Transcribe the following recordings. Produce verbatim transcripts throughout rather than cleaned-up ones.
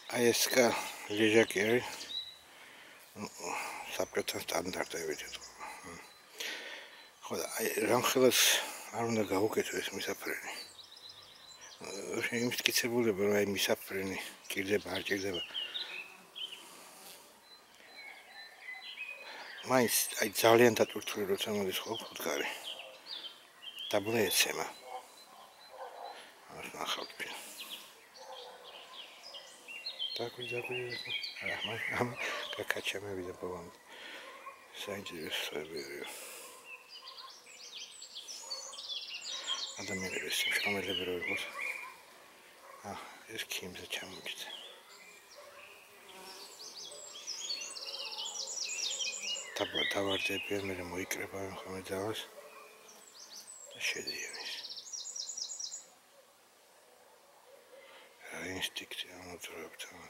აი ეს კა ლეჟაკი არის საბჭოთა სტანდარტებით ეთქვა. ხო და აი რამხელას არ უნდა გაუკეთო ეს მისაფრენი. იმის მტკიცებულება რომ აი მისაფრენი ჭირდება არ ჭირდება. მაინც აი ძალიან დატვირთული როცა მოდის ხო ფუტკარი. დაბლა ეცემა. არ ნახავთ. დაგვი დაგვი არა მაგრამ კაკაჩემები და ბოლომდე. საინტერესოებია. ადამიანები შემოვლები რო იყოს. აა ეს ქიმზე ჩამოჭდა. დაბლა დავარდებიან, მე მოიკრება ხოლმე ძალას და შედიან ის. რა ინსტინქტი ამოძრავებთ ამას.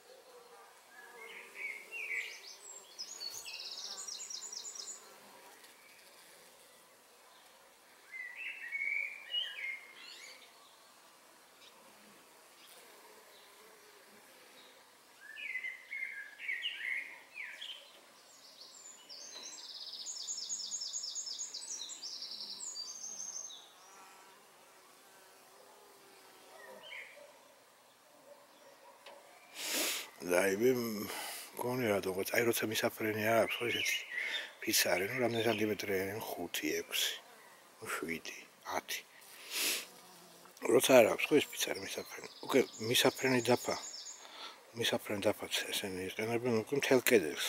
დაიბე გონი რა თქო, აი როცა მისაფრენი არ აქვს, ხო ესეთი ფიცარი, ну რამდენი სანტიმეტრია, ხუთი, ექვსი, შვიდი, ათი. როცა არ აქვს, ხო ეს ფიცარი მისაფრენი. უკვე მისაფრენი დაფა. მისაფრენი დაფაც ესენი იყენებენ უკვე მთელ კედელს.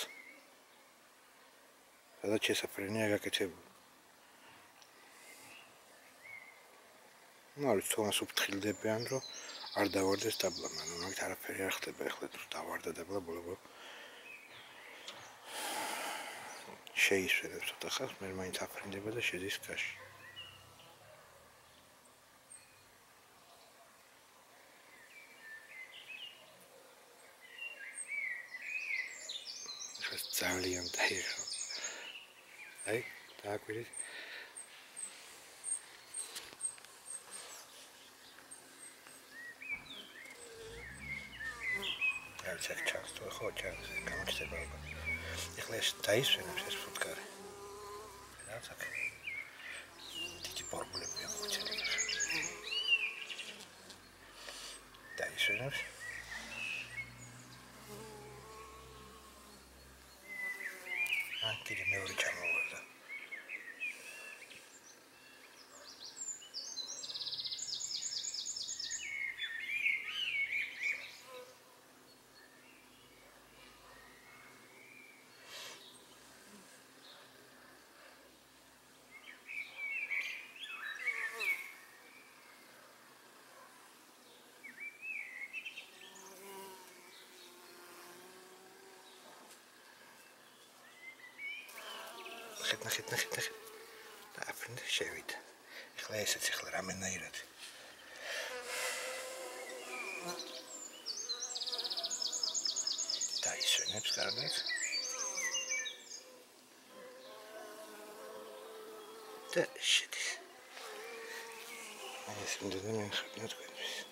სადაც შესაფრენია გაკეთებული. ну არის თომას უფრთხილდებიან, რომ არ დავარდეს დაბლა, მაგრამ მაგით არაფერი არ ხდება, ეხლა თუ დავარდა დაბლა ბოლო შეისვენებს ცოტა ხანს, მე მაინც აფრინდება და შედის კაში. ეს ძალიან დაიღო. აი, დააკვირდი. ჩაკ ჩაკ თუ ხო ჩაკ გამოჩდება. ეხლა ეს დაისვენებს ეს ფუტკარი. რა თქმა უნდა. დიდი პრობლემები აქვს ჩემს. დაისვენებს. ან კიდე მეორე ჩამოვარდა. ნახეთ, ნახეთ, ნახეთ, ნახეთ. და აფრინდა შევიდა. ეხლა ესეც ეხლა რამენაირად. დაისვენებს კარგად. და შედის. ეს უნდა და მე ხარ თქვენთვის.